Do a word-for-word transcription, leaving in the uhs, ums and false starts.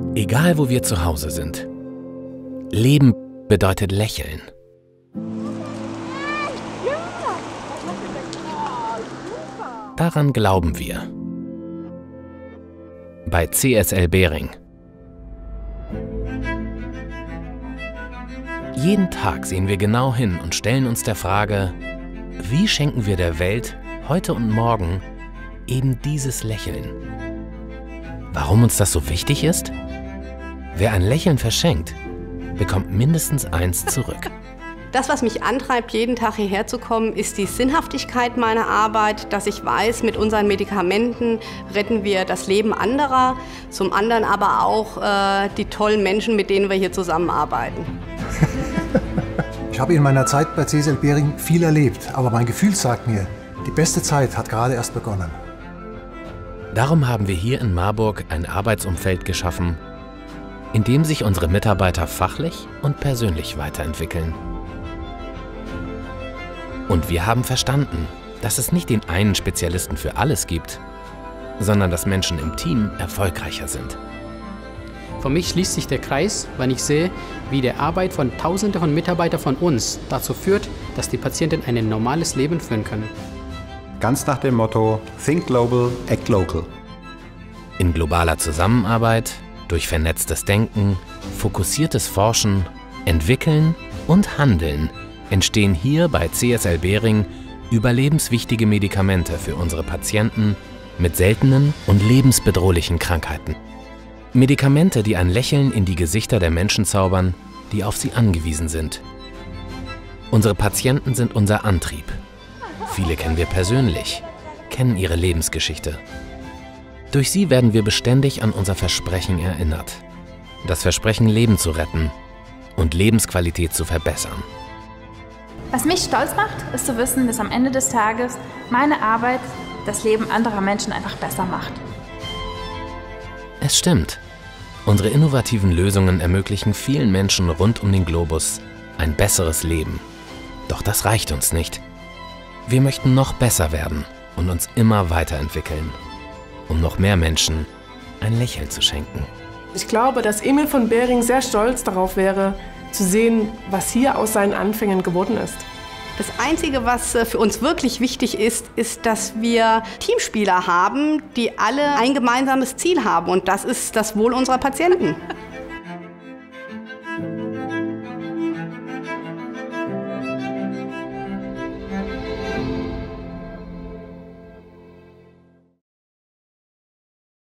Egal, wo wir zu Hause sind. Leben bedeutet Lächeln. Daran glauben wir. Bei C S L Behring. Jeden Tag sehen wir genau hin und stellen uns der Frage, wie schenken wir der Welt heute und morgen eben dieses Lächeln? Warum uns das so wichtig ist? Wer ein Lächeln verschenkt, bekommt mindestens eins zurück. Das, was mich antreibt, jeden Tag hierher zu kommen, ist die Sinnhaftigkeit meiner Arbeit, dass ich weiß, mit unseren Medikamenten retten wir das Leben anderer, zum anderen aber auch äh, die tollen Menschen, mit denen wir hier zusammenarbeiten. Ich habe in meiner Zeit bei C S L Behring viel erlebt, aber mein Gefühl sagt mir, die beste Zeit hat gerade erst begonnen. Darum haben wir hier in Marburg ein Arbeitsumfeld geschaffen, in dem sich unsere Mitarbeiter fachlich und persönlich weiterentwickeln. Und wir haben verstanden, dass es nicht den einen Spezialisten für alles gibt, sondern dass Menschen im Team erfolgreicher sind. Für mich schließt sich der Kreis, wenn ich sehe, wie die Arbeit von Tausenden von Mitarbeitern von uns dazu führt, dass die Patienten ein normales Leben führen können. Ganz nach dem Motto Think Global, Act Local. In globaler Zusammenarbeit, durch vernetztes Denken, fokussiertes Forschen, Entwickeln und Handeln entstehen hier bei C S L Behring überlebenswichtige Medikamente für unsere Patienten mit seltenen und lebensbedrohlichen Krankheiten. Medikamente, die ein Lächeln in die Gesichter der Menschen zaubern, die auf sie angewiesen sind. Unsere Patienten sind unser Antrieb. Viele kennen wir persönlich, kennen ihre Lebensgeschichte. Durch sie werden wir beständig an unser Versprechen erinnert. Das Versprechen, Leben zu retten und Lebensqualität zu verbessern. Was mich stolz macht, ist zu wissen, dass am Ende des Tages meine Arbeit das Leben anderer Menschen einfach besser macht. Es stimmt. Unsere innovativen Lösungen ermöglichen vielen Menschen rund um den Globus ein besseres Leben. Doch das reicht uns nicht. Wir möchten noch besser werden und uns immer weiterentwickeln, um noch mehr Menschen ein Lächeln zu schenken. Ich glaube, dass Emil von Behring sehr stolz darauf wäre, zu sehen, was hier aus seinen Anfängen geworden ist. Das Einzige, was für uns wirklich wichtig ist, ist, dass wir Teamspieler haben, die alle ein gemeinsames Ziel haben, und das ist das Wohl unserer Patienten.